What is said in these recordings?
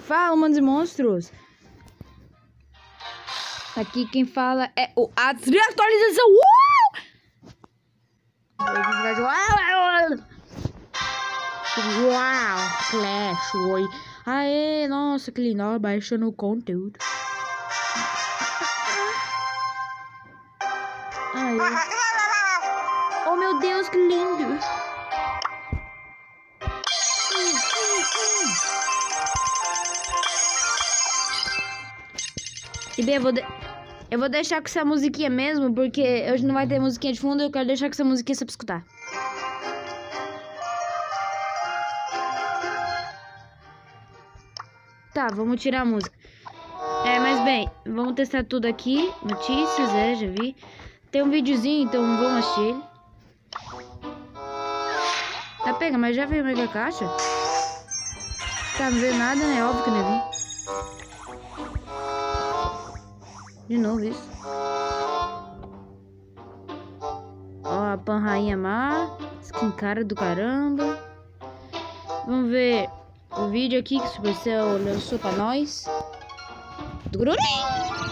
Fala, humanos e monstros. Aqui quem fala é o atualização. Uau, Clash, oi. Aê, nossa, que lindo. Ó, baixando o conteúdo. Aê. Oh, meu Deus, que lindo. E bem, eu vou deixar com essa musiquinha mesmo, porque hoje não vai ter musiquinha de fundo, eu quero deixar com essa musiquinha só pra escutar. Tá, vamos tirar a música. Mas bem, vamos testar tudo aqui. Notícias, já vi. Tem um videozinho, então vamos assistir ele. Tá, pega, mas já veio mega caixa? Tá, não veio nada, né? Óbvio que não veio. De novo isso. Ó, a Pan Rainha Má. Skin cara do caramba. Vamos ver o vídeo aqui que o Supercell lançou pra nós. Do Grurim.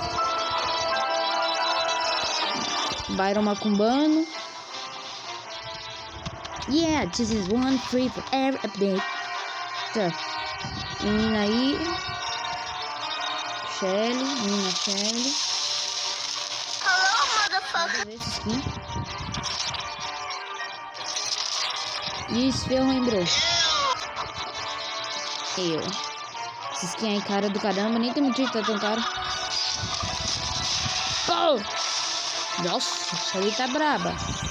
Byron Macumbano. Yeah, this is one free for every update. Tá. Menina aí. Shelly. Menina Shelly. Sim. Isso, ferro lembrou. Essa skin aí, cara do caramba. Nem tem motivo de estar tão caro. Pô! Nossa, essa aí tá braba.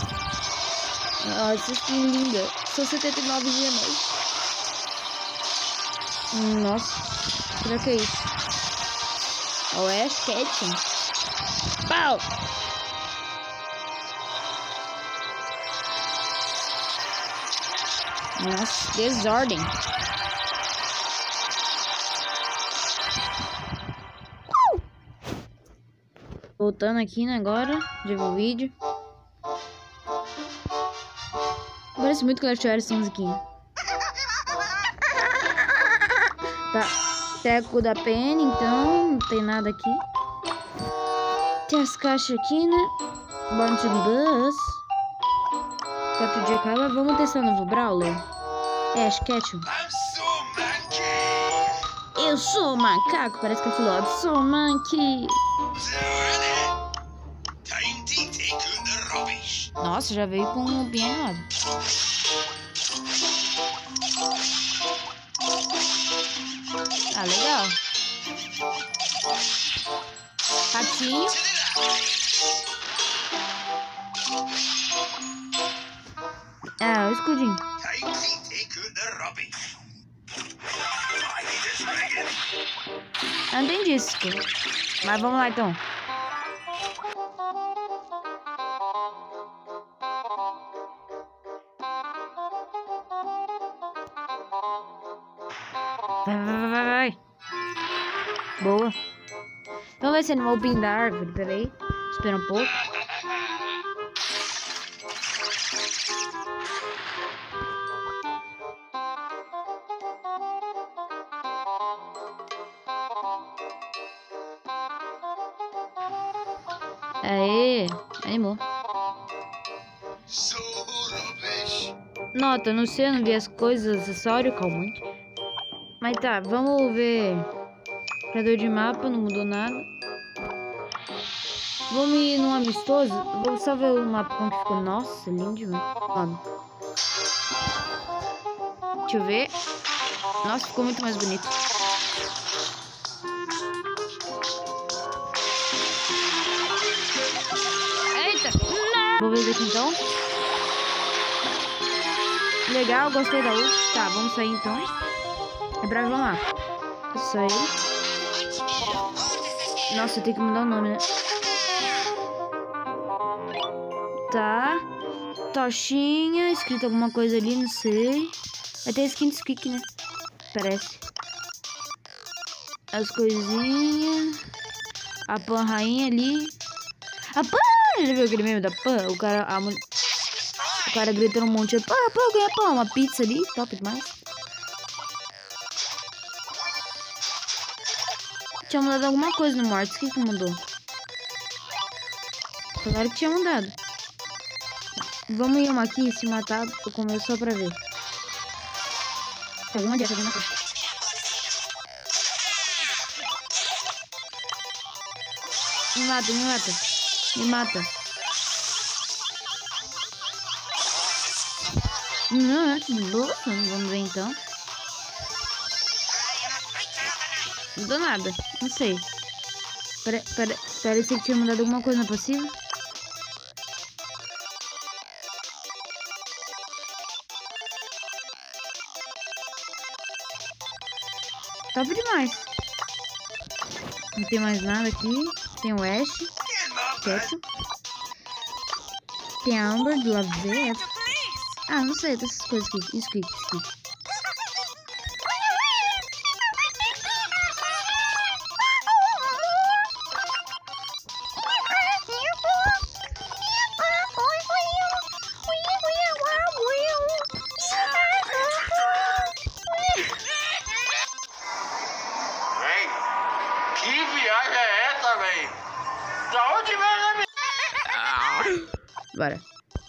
Essa skin linda. Só 79 gemas. Nossa, será que é isso? O Ash Ketchum. Pau! Nossa, desordem. Voltando aqui, né, agora. De ver o vídeo. Parece muito Clash Royale essa musiquinha. Tá. Teco da Penny, então. Não tem nada aqui. Tem as caixas aqui, né? Born to Bus. 4 dias acaba. Vamos testar o novo Brawler. Ash Ketchum. Eu sou macaco. Parece que ele falou. Eu sou monkey. Nossa, já veio com um bem animado. Ah, legal. Patinho. Ah, o escudinho. Eu não entendi isso. Mas vamos lá, então. Vai. Boa. Então vai ser no Open da árvore. Peraí. Espera um pouco. Aê. Animou. Nota, não sei, eu não vi as coisas, acessório, calmante. Mas tá, vamos ver. Criador de mapa, não mudou nada. Vamos ir num amistoso. Vamos só ver o mapa como que ficou. Nossa, lindo demais. Vamos. Deixa eu ver. Nossa, ficou muito mais bonito. Eita! Não. Vou ver isso aqui então. Legal, gostei da ult. Tá, vamos sair então. É bravo, vamos lá. Isso aí. Nossa, eu tenho que mudar o nome, né? Tá. Tochinha. Escrito alguma coisa ali, não sei. Vai ter skin de Squeak, né? Parece. As coisinhas. A Pan Rainha ali. A Pan! Já viu aquele meme da Pan? O cara gritando um monte de Pan, eu ganhei Pan. Uma pizza ali. Top demais. Tinha mudado alguma coisa no Mortis. O que mudou? Claro que tinha mudado. Vamos ir uma aqui, se matar, eu começo só pra ver. Alguma dieta, alguma coisa. Me mata, me mata. Me mata. Não, vamos ver então. Não deu nada, não sei. Parece que tinha mudado alguma coisa na passiva. Top demais. Não tem mais nada aqui. Tem o Ash. Ketchup. Tem a Amber do AVF. Ah, não sei dessas coisas aqui. Isso aqui. Que viagem é essa, véi? Da onde vem a Bora.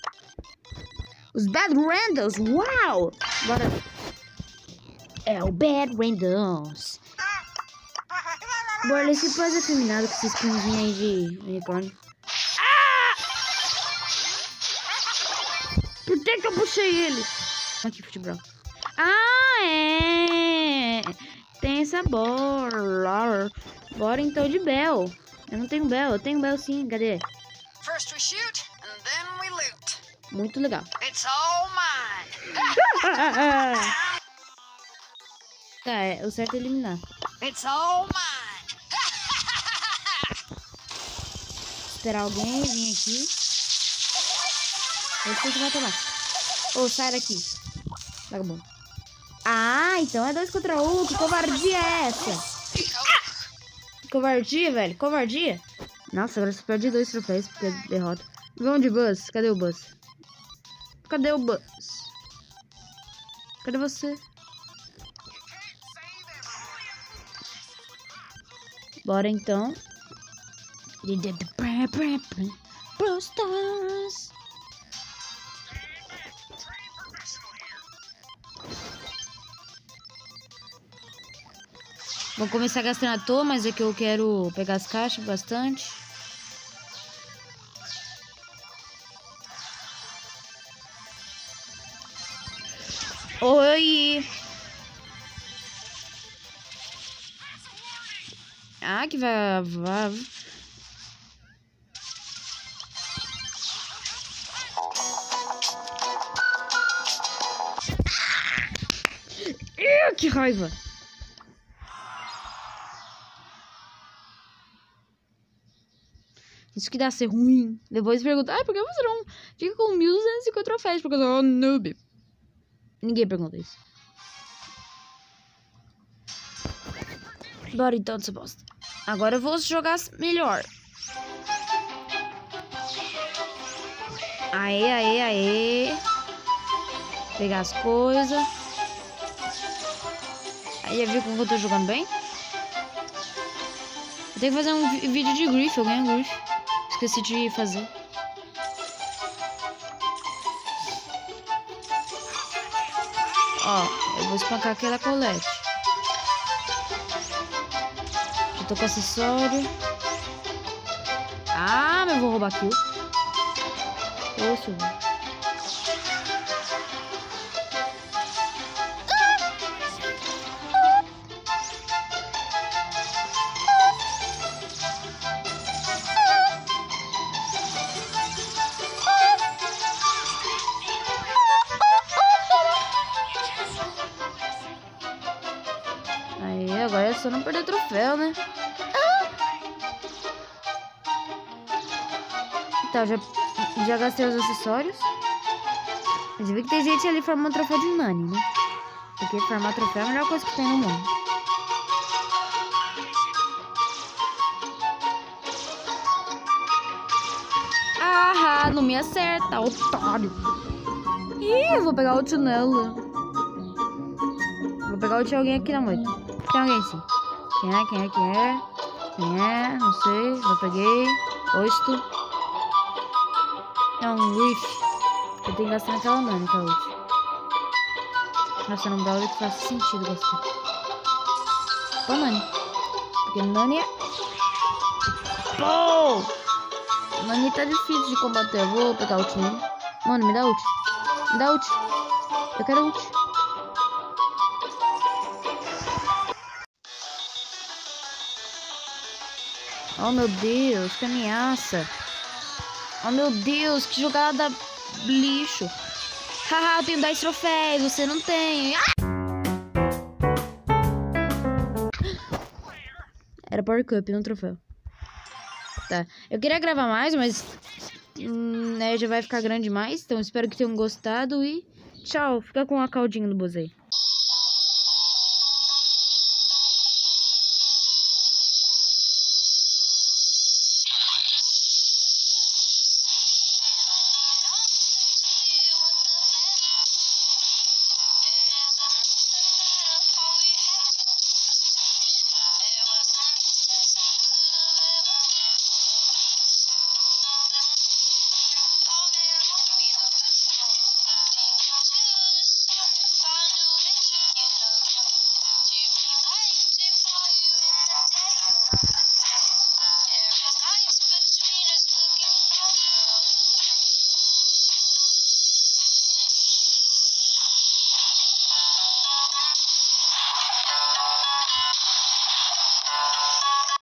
Os Bad Randoms, uau! Bora. É o Bad Randoms. Bora, esse pós afeminado com esse skinzinho aí de unicórnio. Por que eu puxei ele? Aqui, futebol. Ah, é! Tem essa bola. Bora então de Bell. Eu não tenho Bell, eu tenho Bell sim, cadê? First we shoot, and then we loot. Muito legal. It's all mine. Tá, o certo é eliminar. It's all mine. Esperar alguém vir aqui. Esse que vai tomar. Ô, sai daqui. Vagabundo. Ah, então é 2 contra 1. Que covardia é essa? Covardia, velho. Covardia. Nossa, agora você perde 2 troféus porque é derrota. Vamos de Buzz. Cadê o Buzz? Cadê o Buzz? Cadê você? Bora então. Brawl Stars. Vou começar gastando à toa, mas é que eu quero pegar as caixas bastante. Oi! Ah, que vai... Que raiva! Isso que dá a ser ruim. Depois pergunta, por que você não fica com 1.250 troféus? Porque eu sou noob. Ninguém pergunta isso. Bora então dessa bosta. Agora eu vou jogar melhor. Aê. Pegar as coisas. Aí, já viu como eu tô jogando bem? Eu tenho que fazer um vídeo de Griff. Eu ganho Griff. Esqueci de fazer. Ó, eu vou espancar aquela Colette. Eu tô com acessório. Ah, mas eu vou roubar kill. Osso, velho. Aí, agora é só não perder troféu, né? Tá, já gastei os acessórios. Mas eu vi que tem gente ali farmando troféu de Nani, né? Porque farmar troféu é a melhor coisa que tem no mundo. Ah, não me acerta, otário. Ih, eu vou pegar o ult nela. Vou pegar o ult de alguém aqui na moita. Tem alguém sim. Quem é? Não sei. Já peguei. Osto. É um Riff. Eu tenho que gastar naquela Nani, aquela ult. Nossa, não dá que faz sentido gastar. Pô, Nani. Porque Nani é... Pô! Nani tá difícil de combater. Eu vou pegar ult nele. Mano, me dá ult. Me dá ult. Eu quero ult. Oh, meu Deus. Que ameaça. Oh, meu Deus. Que jogada lixo. Haha, eu tenho 10 troféus. Você não tem. Ah! Era Power Cup, não troféu. Tá. Eu queria gravar mais, mas... né, já vai ficar grande demais. Então espero que tenham gostado e... Tchau. Fica com a caldinha no Bozei.